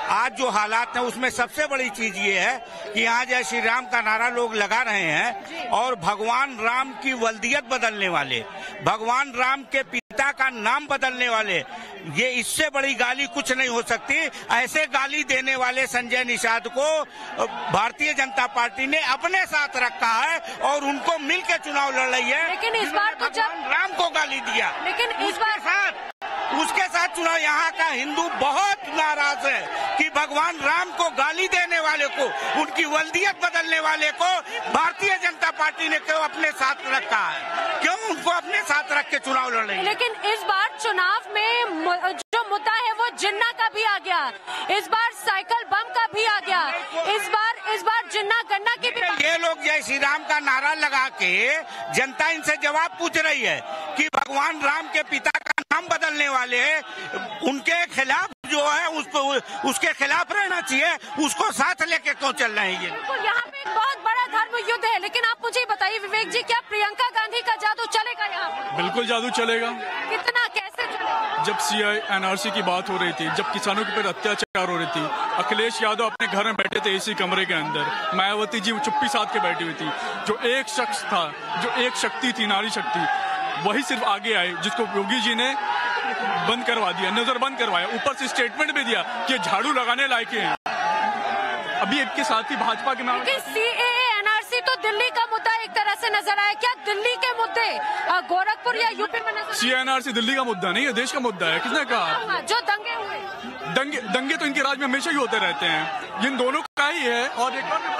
आज जो हालात हैं उसमें सबसे बड़ी चीज ये है कि यहाँ जय श्री राम का नारा लोग लगा रहे हैं और भगवान राम की वल्दियत बदलने वाले, भगवान राम के पिता का नाम बदलने वाले, ये इससे बड़ी गाली कुछ नहीं हो सकती। ऐसे गाली देने वाले संजय निषाद को भारतीय जनता पार्टी ने अपने साथ रखा है और उनको मिलकर चुनाव लड़ रही है। लेकिन इस बार तो जब राम को गाली दिया, लेकिन इस बार उसके साथ चुनाव, यहाँ का हिंदू बहुत नाराज है कि भगवान राम को गाली देने वाले को, उनकी वल्दियत बदलने वाले को भारतीय जनता पार्टी ने क्यों अपने साथ रखा है, क्यों उनको अपने साथ रख के चुनाव लड़ रही है। लेकिन इस बार चुनाव में जो मुद्दा है वो जिन्ना का भी आ गया, इस बार साइकिल बम का भी आ गया, इस बार जिन्ना गन्ना की भी। ये लोग जय श्री राम का नारा लगा के जनता इनसे जवाब पूछ रही है कि भगवान राम के पिता का नाम बदलने वाले उनके खिलाफ जो है उसके खिलाफ रहना चाहिए, उसको साथ लेके क्यों चल रहे हैं ये। यहाँ पे एक बहुत बड़ा धर्म युद्ध है, लेकिन आप मुझे बताइए विवेक जी, क्या प्रियंका गांधी का जादू चलेगा यहाँ पर? बिल्कुल जादू चलेगा। कितना, कैसे चलेगा? जब CI NRC की बात हो रही थी, जब किसानों के ऊपर अत्याचार हो रही थी, अखिलेश यादव अपने घर में बैठे थे AC कमरे के अंदर, मायावती जी चुप्पी साध के बैठी हुई थी, जो एक शख्स था, जो एक शक्ति थी, नारी शक्ति, वही सिर्फ आगे आए, जिसको योगी जी ने बंद करवा दिया, नजर बंद करवाया, ऊपर से स्टेटमेंट भी दिया कि झाड़ू लगाने लायक हैं। अभी इनके साथ ही भाजपा के नाम CAA NRC तो दिल्ली का मुद्दा एक तरह से नजर आया, क्या दिल्ली के मुद्दे गोरखपुर या यूपी में नजर? CAA NRC दिल्ली का मुद्दा नहीं है, देश का मुद्दा है। किसने कहा? जो दंगे हुए, दंगे तो इनके राज में हमेशा ही होते रहते हैं, इन दोनों का ही है। और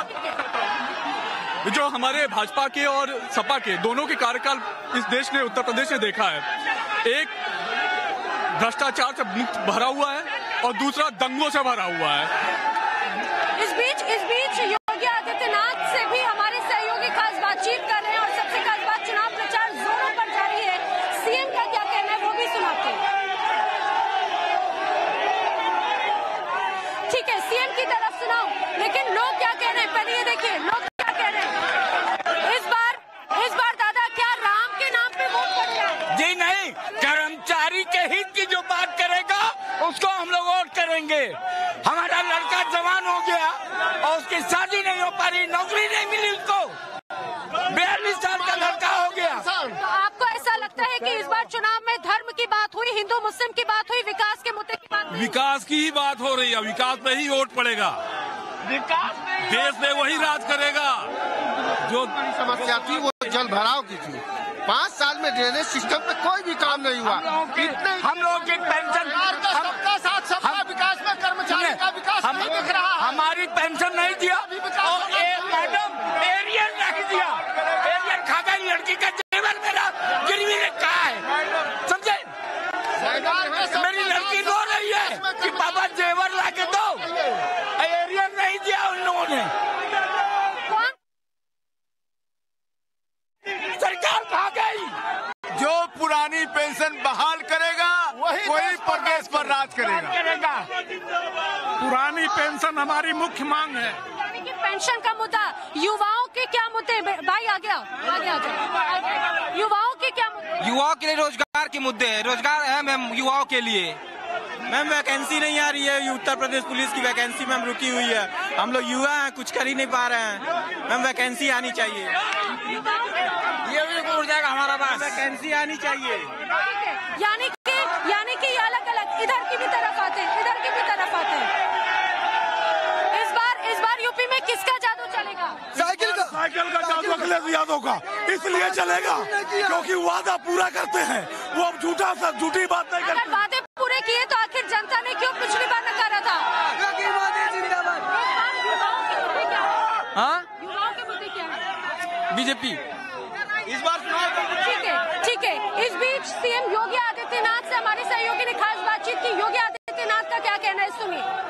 जो हमारे भाजपा के और सपा के दोनों के कार्यकाल इस देश ने, उत्तर प्रदेश ने देखा है, एक भ्रष्टाचार से मुक्त भरा हुआ है और दूसरा दंगों से भरा हुआ है। इस बीच योगी आदित्यनाथ से भी हमारे सहयोगी खास बातचीत कर रहे हैं और सबसे खास बात, चुनाव प्रचार जोरों पर जारी है, CM का क्या कहना है वो भी सुनाते हैं। ठीक है, CM की तरफ सुनाओ, लेकिन लोग क्या कह रहे हैं पहले ये देखिए, लोग क्या कह रहे हैं। इस बार दादा क्या राम के नाम पे वोट करेगा? जी नहीं, कर्मचारी के हित की जो बात करेगा उसको हम लोग वोट करेंगे। हमारा लड़का जवान हो गया और उसकी शादी नहीं हो पा रही, नौकरी नहीं मिली उसको, 42 साल का लड़का हो गया। तो आपको ऐसा लगता है कि इस बार चुनाव में धर्म की बात हुई, हिंदू मुस्लिम की बात हुई, विकास के मुद्दे की बात हुई? विकास की ही बात हो रही है, विकास पे ही वोट पड़ेगा, देश में वही राज करेगा। जो समस्या थी वो जल भराव की थी, 5 साल में ड्रेनेज सिस्टम पे कोई भी काम नहीं हुआ। हम लोगों की पेंशन, सबका साथ सबका विकास में कर्मचारी का विकास नहीं दिख रहा है। हमारी पेंशन नहीं दिया और मैडम एरियर नहीं दिया, एरियर खा गई, लड़की का जेवर मेरा गिरवी ने कहा है, समझे? मेरी लड़की रो रही है कि बाबा जेवर ला के दो, एरियर नहीं दिया उन लोगों ने। सरकार खा गई। जो पुरानी पेंशन बहाल करेगा वही प्रदेश पर राज करेगा। पुरानी पेंशन हमारी मुख्य मांग है। पेंशन का मुद्दा, युवाओं के क्या मुद्दे? भाई आ गया, युवाओं के क्या मुद्दे? युवाओं के लिए रोजगार के मुद्दे है, रोजगार है मैम युवाओं के लिए। मैम वैकेंसी नहीं आ रही है, उत्तर प्रदेश पुलिस की वैकेंसी मैम रुकी हुई है, हम लोग युवा हैं, कुछ कर ही नहीं पा रहे हैं, मैम वैकेंसी आनी चाहिए। ये भी उड़ जाएगा हमारा पास, वैकेंसी आनी चाहिए। यानी कि अलग अलग इधर की भी तरफ आते हैं, इधर की भी तरफ आते हैं। इस बार यूपी में किसका जादू चलेगा? साइकिल का जादू अखिलेश यादव का इसलिए चलेगा क्योंकि वादा पूरा करते हैं, वो अब झूठी बात नहीं करते। अगर वादे पूरे किए तो आखिर जनता ने क्यों पिछली बार नकारा था? हाँ, युवाओं के मुद्दे क्या है? बीजेपी इस बार ठीक है। इस बीच CM योगी आदित्यनाथ से हमारे सहयोगी ने खास बातचीत की, योगी आदित्यनाथ का क्या कहना है सुनिए।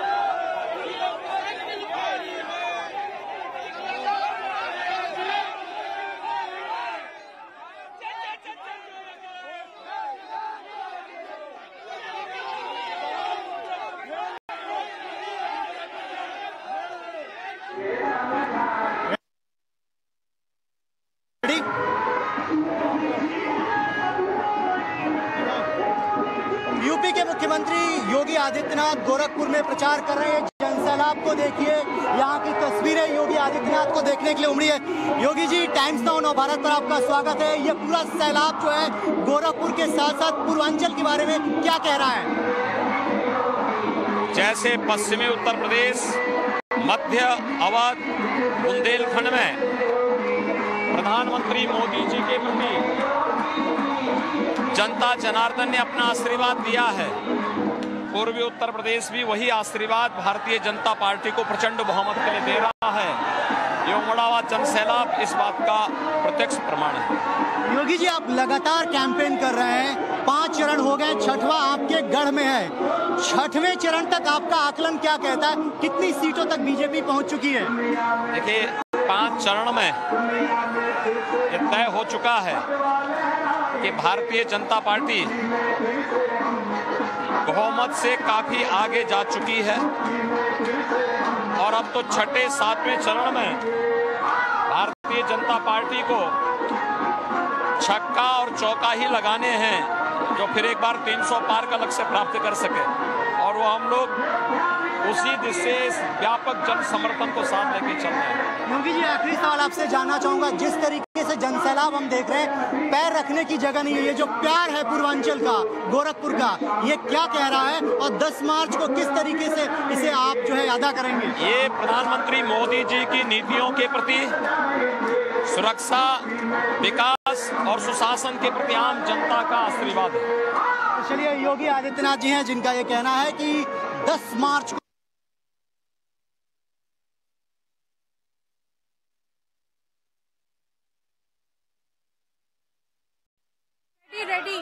यूपी के मुख्यमंत्री योगी आदित्यनाथ गोरखपुर में प्रचार कर रहे हैं। जनसैलाब को देखिए, यहाँ की तस्वीरें योगी आदित्यनाथ को देखने के लिए उमड़ी है। योगी जी, टाइम्स नाउ नवभारत पर आपका स्वागत है। ये पूरा सैलाब जो है गोरखपुर के साथ साथ पूर्वांचल के बारे में क्या कह रहा है? जैसे पश्चिमी उत्तर प्रदेश, मध्य अवध, बुंदेलखंड में प्रधानमंत्री मोदी जी के प्रति जनता जनार्दन ने अपना आशीर्वाद दिया है, पूर्वी उत्तर प्रदेश भी वही आशीर्वाद भारतीय जनता पार्टी को प्रचंड बहुमत के लिए दे रहा है। ये उमड़ा हुआ जनसैलाब इस बात का प्रत्यक्ष प्रमाण है। योगी जी, आप लगातार कैंपेन कर रहे हैं, 5 चरण हो गए, 6वां आपके गढ़ में है। 6वें चरण तक आपका आकलन क्या कहता है? कितनी सीटों तक बीजेपी पहुंच चुकी है? देखिए, 5 चरण में ये तय हो चुका है कि भारतीय जनता पार्टी बहुमत से काफी आगे जा चुकी है और अब तो 6, 7वें चरण में भारतीय जनता पार्टी को छक्का और चौका ही लगाने हैं, जो फिर एक बार 300 पार का लक्ष्य प्राप्त कर सके, और वो हम लोग उसी दिशा से व्यापक जन समर्थन को साथ लेके चल रहे हैं। योगी जी, आखिरी सवाल आपसे जानना चाहूंगा, जिस तरीके से जनसैलाब हम देख रहे हैं, पैर रखने की जगह नहीं है, ये जो प्यार है पूर्वांचल का, गोरखपुर का, ये क्या कह रहा है और 10 मार्च को किस तरीके से इसे आप जो है अदा करेंगे? ये प्रधानमंत्री मोदी जी की नीतियों के प्रति, सुरक्षा, विकास और सुशासन के प्रति आम जनता का आशीर्वाद है। चलिए, योगी आदित्यनाथ जी हैं जिनका ये कहना है कि 10 मार्च को रेडी।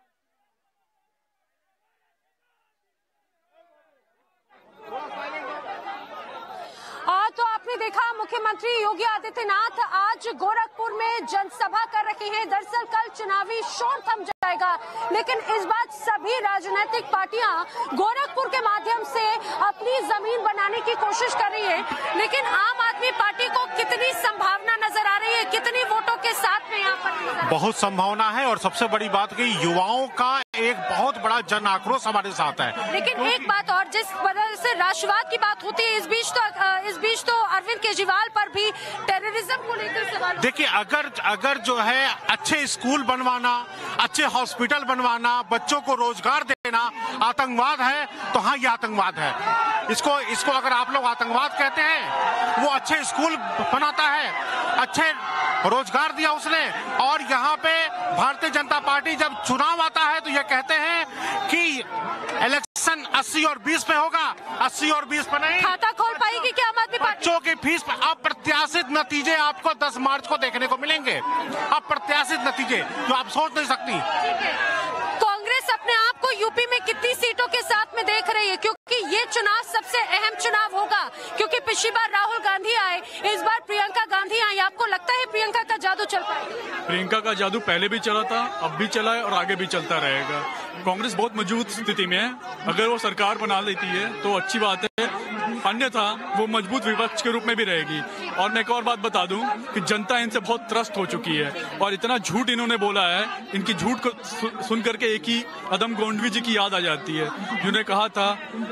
तो आपने देखा, मुख्यमंत्री योगी आदित्यनाथ आज गोरखपुर में जनसभा कर रहे हैं। दरअसल कल चुनावी शोर थम जाएगा, लेकिन इस बार सभी राजनीतिक पार्टियां गोरखपुर के माध्यम से अपनी जमीन बनाने की कोशिश कर रही है। लेकिन आम आदमी पार्टी को कितनी संभावना नजर आ रही है, कितनी वोटों के साथ में यहाँ पर? बहुत संभावना है, और सबसे बड़ी बात कि युवाओं का एक बहुत बड़ा जन आक्रोश हमारे साथ है। लेकिन एक बात और, जिस वजह से राष्ट्रवाद की बात होती है, इस बीच तो अरविंद केजरीवाल पर भी टेररिज्म को लेकर सवाल। देखिए, अगर जो है अच्छे स्कूल बनवाना, अच्छे हॉस्पिटल बनवाना, बच्चों को रोजगार देना आतंकवाद है, तो हाँ, ये आतंकवाद है। इसको अगर आप लोग आतंकवाद कहते हैं, वो अच्छे स्कूल बनाता है, अच्छे रोजगार दिया उसने, और यहाँ पे भारतीय जनता पार्टी जब चुनाव आता है तो ये कहते हैं कि इलेक्शन 80 और 20 पे होगा, 80 और 20 पे नहीं। खाता खोल पाएगी क्या आम आदमी पार्टी? बच्चों की फीस पे अप्रत्याशित नतीजे आपको 10 मार्च को देखने को मिलेंगे, अप्रत्याशित नतीजे जो आप सोच नहीं सकती। कांग्रेस अपने आप को यूपी में कितनी सीटों के साथ में देख रही है, क्योंकि ये चुनाव सबसे अहम चुनाव होगा, क्योंकि पिछली बार राहुल गांधी आए, इस बार प्रियंका गांधी आई। आपको लगता है प्रियंका का जादू चल पाएगा? प्रियंका का जादू पहले भी चला था, अब भी चला है और आगे भी चलता रहेगा। कांग्रेस बहुत मजबूत स्थिति में है, अगर वो सरकार बना लेती है तो अच्छी बात है, अन्यथा वो मजबूत विपक्ष के रूप में भी रहेगी। और मैं एक और बात बता दूं कि जनता इनसे बहुत त्रस्त हो चुकी है, और इतना झूठ इन्होंने बोला है, इनकी झूठ को सुन करके एक ही अदम गोंडवी जी की याद आ जाती है, जिन्होंने कहा था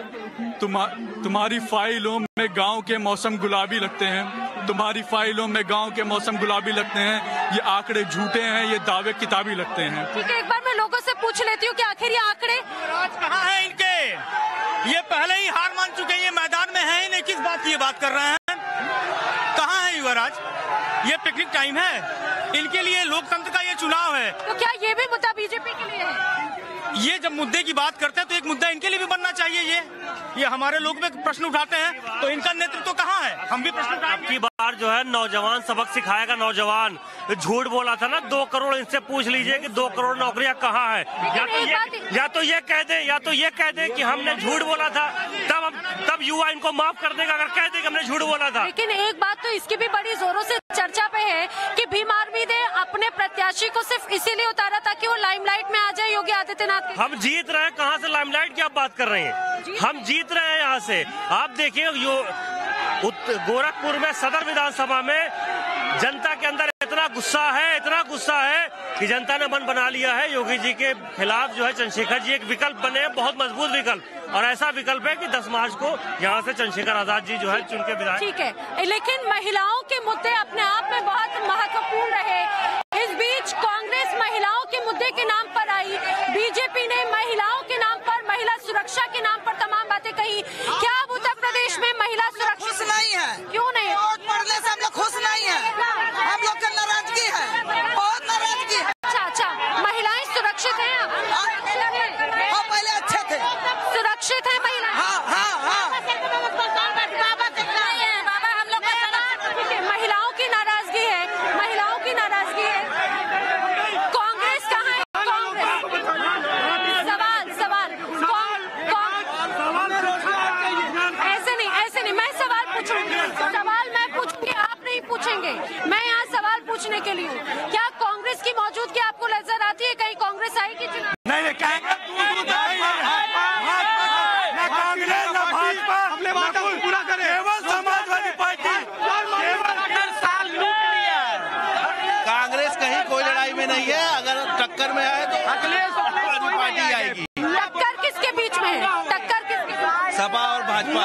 तुम्हारी फाइलों में गांव के मौसम गुलाबी लगते हैं, तुम्हारी फाइलों में गांव के मौसम गुलाबी लगते हैं, ये आंकड़े झूठे हैं, ये दावे किताबी लगते हैं। ठीक है, एक बार मैं लोगों से पूछ लेती हूँ कि आखिर ये आंकड़े कहाँ है इनके? ये पहले ही हार मान चुके हैं, ये मैदान में है ही नहीं, किस बात की ये बात कर रहे हैं? कहाँ है युवराज? ये पिकनिक टाइम है, इनके लिए लोकतंत्र का ये चुनाव है। तो क्या ये भी मुद्दा बीजेपी के लिए है? ये जब मुद्दे की बात करते हैं तो एक मुद्दा इनके लिए भी बनना चाहिए। ये हमारे लोग में प्रश्न उठाते हैं, तो इनका नेतृत्व कहाँ है? हम भी प्रश्न उठाएंगे। अब की बार जो है नौजवान सबक सिखाएगा। नौजवान झूठ बोला था ना, 2 करोड़, इनसे पूछ लीजिए कि 2 करोड़ नौकरियां कहाँ है। या तो ये कह दे कि हमने झूठ बोला था, तब युवा इनको माफ कर देगा, अगर कह दे कि हमने झूठ बोला था। लेकिन एक बात तो इसकी भी बड़ी जोरों से चर्चा पे है कि भीम आर्मी ने अपने प्रत्याशी को सिर्फ इसीलिए उतारा ताकि वो लाइमलाइट में आ जाए योगी आदित्यनाथ। हम जीत रहे हैं, कहाँ से लाइमलाइट की आप बात कर रहे हैं? हम जीत रहे हैं यहाँ से। आप देखिए, गोरखपुर में सदर विधानसभा में जनता के अंदर इतना गुस्सा है कि जनता ने मन बना लिया है योगी जी के खिलाफ जो है चंद्रशेखर जी एक विकल्प बने हैं, बहुत मजबूत विकल्प, और ऐसा विकल्प है कि 10 मार्च को यहाँ से चंद्रशेखर आजाद जी जो है चुन के विधायक। ठीक है, लेकिन महिलाओं के मुद्दे अपने आप में बहुत महत्वपूर्ण रहे। इस बीच कांग्रेस महिलाओं के मुद्दे के नाम पर आई, बीजेपी ने महिलाओं के नाम पर, महिला सुरक्षा के नाम पर तमाम बातें कही। क्या अब उत्तर प्रदेश में महिला सुरक्षा खुश नहीं है? क्यों नहीं? वोट पड़ने से हम लोग खुश नहीं है, हम लोग का नाराजगी है, बहुत नाराजगी है। अच्छा, महिलाएं सुरक्षित हैं? हाँ, पहले अच्छे थे। सुरक्षित है महिला? हाँ हाँ हाँ। बाबा हम लोग महिलाओं की नाराजगी है, महिलाओं की नाराजगी है। कांग्रेस कहाँ है? सवाल ऐसे नहीं मैं सवाल पूछूंगी, आप नहीं पूछेंगे, मैं यहाँ सवाल पूछने के लिए हूँ। क्या कांग्रेस की मौजूदगी आपको नजर आती है? कहीं कांग्रेस आएगी चुनाव? नहीं कांग्रेस ना भाजपा पूरा करे, केवल समाजवादी पार्टी। कांग्रेस कहीं कोई लड़ाई में नहीं है, अगर टक्कर में आए तो अखिलेश पार्टी आएगी। टक्कर किसके बीच में है? टक्कर किसके बीच? सपा और भाजपा,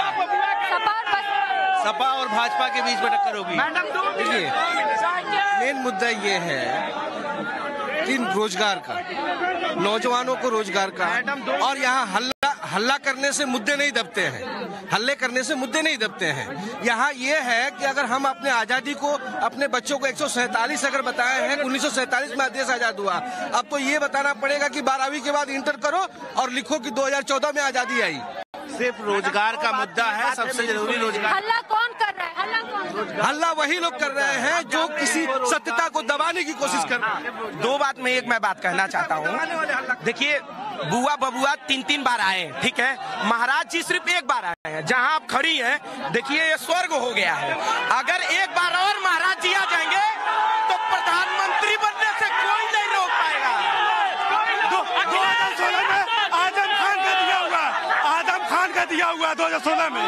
सपा और भाजपा के बीच में टक्कर होगी। देखिए, मेन मुद्दा ये है कि रोजगार का, नौजवानों को रोजगार का, और यहाँ हल्ला करने से मुद्दे नहीं दबते हैं, हल्ले करने से मुद्दे नहीं दबते हैं। यहाँ ये है कि अगर हम अपने आजादी को, अपने बच्चों को 147 अगर बताए हैं, 1947 में देश आजाद हुआ, अब तो ये बताना पड़ेगा कि 12वीं के बाद इंटर करो और लिखो कि 2014 में आजादी आई। सिर्फ रोजगार का मुद्दा है, सबसे जरूरी रोजगार। हल्ला कौन कर रहा है? हल्ला वही लोग कर रहे हैं जो किसी सत्यता को दबाने की कोशिश कर रहे हैं। दो बात में एक मैं बात कहना चाहता हूँ। देखिए, बुआ बबुआ 3 बार आए, ठीक है, महाराज जी सिर्फ एक बार आए हैं। जहाँ आप खड़ी हैं, देखिए ये स्वर्ग हो गया है। अगर एक बार और महाराज जी आ जाएंगे तो प्रधानमंत्री बनने से कोई नहीं रोक पाएगा। 2016 में आजम खान का दिया हुआ 2016 में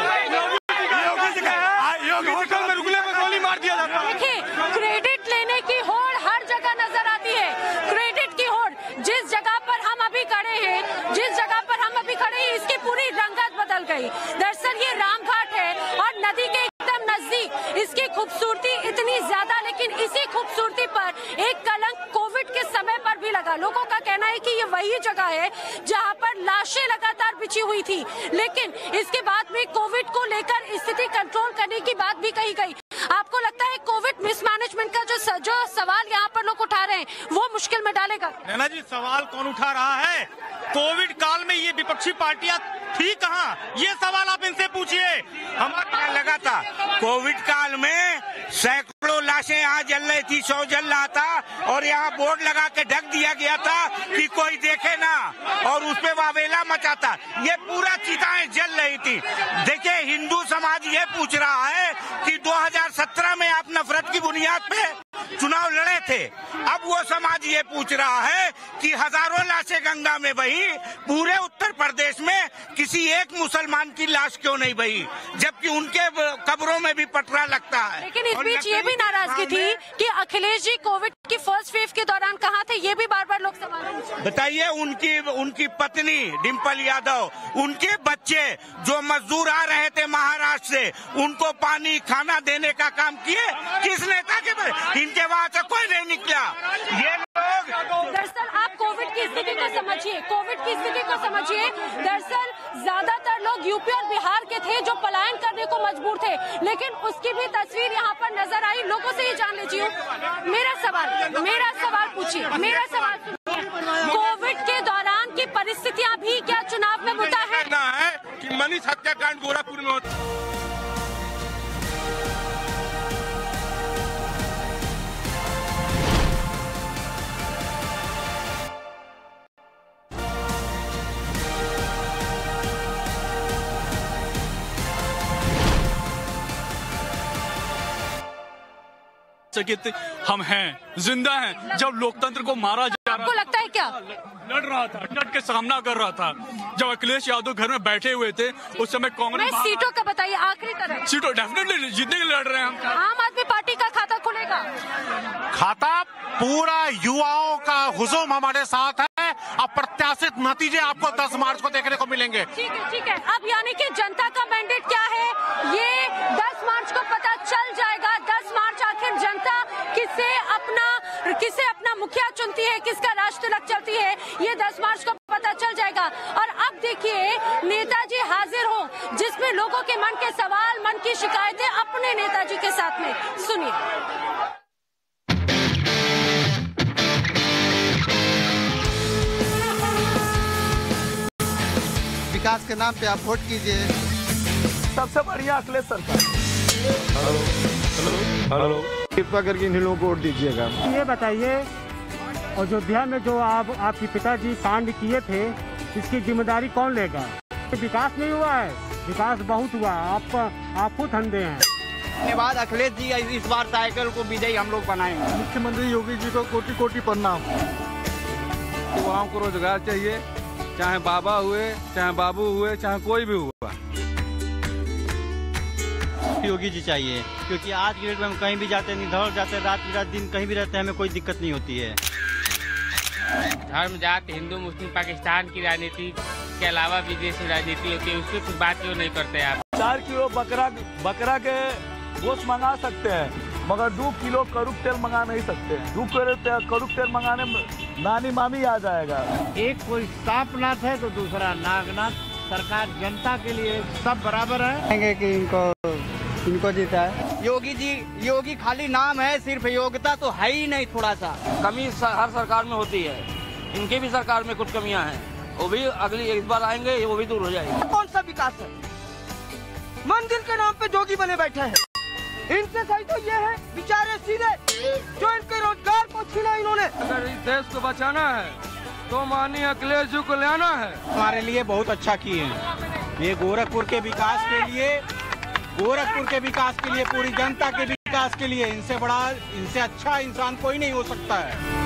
योगी होटल में रुकने में गोली मार दिया जाता है। देखिए, क्रेडिट लेने की होड़ हर जगह नजर आती है, क्रेडिट की होड़। जिस जगह पर हम अभी खड़े हैं, इसकी पूरी रंगत बदल गई। दरअसल ये रामघाट है और नदी के एकदम नजदीक इसकी खूबसूरती इतनी ज्यादा, लेकिन इसी खूबसूरती पर एक कलंक कोविड के समय पर भी लगा। लोगों का कहना है कि ये वही जगह है जहां पर लाशें लगातार बिछी हुई थी, लेकिन इसके बाद भी कोविड को लेकर स्थिति कंट्रोल करने की बात भी कही गई। आपको लगता है कोविड मिसमैनेजमेंट का जो सवाल यहाँ पर लोग उठा रहे हैं वो मुश्किल में डालेगा? नैना जी, सवाल कौन उठा रहा है? कोविड काल में ये विपक्षी पार्टियां थी कहाँ? ये सवाल आप इनसे पूछिए। हमारा लगा था कोविड काल में सैकड़ों लाशें यहाँ जल रही थी, शव जल रहा था और यहाँ बोर्ड लगा के ढक दिया गया था कि कोई देखे ना, और उस पे वावेला मचा था। ये पूरा चिताएं जल रही थी। देखिए, हिंदू समाज ये पूछ रहा है कि 2017 में आप नफरत की बुनियाद पे चुनाव लड़े थे, अब वो समाज ये पूछ रहा है कि हजारों लाशें गंगा में बही, पूरे उत्तर प्रदेश में किसी एक मुसलमान की लाश क्यों नहीं बही, जबकि उनके कब्रों में भी पटरा लगता है। लेकिन इस बीच ये भी नाराजगी थी कि अखिलेश जी कोविड की फर्स्ट वेव के दौरान कहाँ थे, ये भी बार बार लोग सवाल बताइए। उनकी पत्नी डिम्पल यादव, उनके बच्चे जो मजदूर आ रहे थे महाराष्ट्र से, उनको पानी खाना देने का काम किए किस नेता के? इनके वहाँ से कोई नहीं निकला। ये लोग, दरअसल आप कोविड की स्थिति को समझिए, दरअसल ज्यादातर लोग यूपी और बिहार के थे जो पलायन करने को मजबूर थे, लेकिन उसकी भी तस्वीर यहाँ पर नजर आई। लोगों से ये जान लीजिए, मेरा सवाल पूछिए। कोविड के दौरान की परिस्थितियाँ भी क्या चुनाव में मुद्दा है? कि मनीष हत्याकांड गोरखपुर में होता हम हैं, जिंदा हैं। जब लोकतंत्र को मारा जा रहा, आपको लगता है क्या? लड़ रहा था, डट के सामना कर रहा था। जब अखिलेश यादव घर में बैठे हुए थे उस समय कांग्रेस सीटों का बताइए, आखिरी तरह सीटों डेफिनेटली जीतने के लड़ रहे हैं हम। आम आदमी पार्टी का खाता खुलेगा? खाता। पूरा युवाओं का हुजूम हमारे साथ है। अप्रत्याशित नतीजे आपको 10 मार्च को देखने को मिलेंगे। ठीक है। अब यानी कि जनता का मैंडेट क्या है ये 10 मार्च को पता चल जाएगा। 10 मार्च आखिर जनता किसे अपना मुखिया चुनती है, किसका राज तिलक चलती है, ये 10 मार्च को पता चल जाएगा। और अब देखिए नेताजी हाजिर हो, जिसमें लोगों के मन के सवाल, मन की शिकायतें अपने नेताजी के साथ में सुनिए। विकास के नाम पे आप वोट कीजिए। सबसे बढ़िया अखिलेश सरकार। हेलो, कृपया करके इन लोगों को वोट दीजिएगा। ये बताइए, अयोध्या में जो आपके पिताजी कांड किए थे, इसकी जिम्मेदारी कौन लेगा? विकास नहीं हुआ है, विकास बहुत हुआ। आप खुद अंधे हैं। धन्यवाद अखिलेश जी, इस बार साइकिल को विजयी हम लोग बनाएंगे। मुख्यमंत्री योगी जी को कोटि कोटि प्रणाम। युवाओं को रोजगार चाहिए, चाहे बाबा हुए, चाहे बाबू हुए, चाहे कोई भी हुआ। योगी जी चाहिए, क्योंकि आज की डेट में हम कहीं भी जाते हैं, निधर जाते हैं, रात दिन कहीं भी रहते हैं, हमें कोई दिक्कत नहीं होती है। धर्म, जात, हिंदू, मुस्लिम, पाकिस्तान की राजनीति के अलावा विदेशी राजनीति होती है, उसकी कुछ बात क्यों नहीं करते आप? 4 किलो बकरा के गोश्त मंगा सकते हैं, मगर 2 किलो कड़ू तेल मंगा नहीं सकते। 2 किलो कड़ू तेल मंगाने में नानी मामी आ जाएगा। एक कोई सांपनाथ है तो दूसरा नागनाथ। सरकार जनता के लिए सब बराबर है कि इनको जीता है। योगी खाली नाम है, सिर्फ योग्यता तो है ही नहीं। थोड़ा सा कमी हर सरकार में होती है, इनके भी सरकार में कुछ कमियां हैं, वो भी अगली इस बार आएंगे, वो भी दूर हो जाएगी। कौन सा विकास है? मंदिर के नाम पे जोगी बने बैठे हैं। इनसे सही तो ये है बेचारे सीधे जो इनके रोजगार को छीना इन्होंने। अगर इस देश को बचाना है तो माननीय अखिलेश जी को लाना है। हमारे लिए बहुत अच्छा किए हैं ये गोरखपुर के विकास के लिए, पूरी जनता के विकास के लिए। इनसे बड़ा, इनसे अच्छा इंसान कोई नहीं हो सकता है।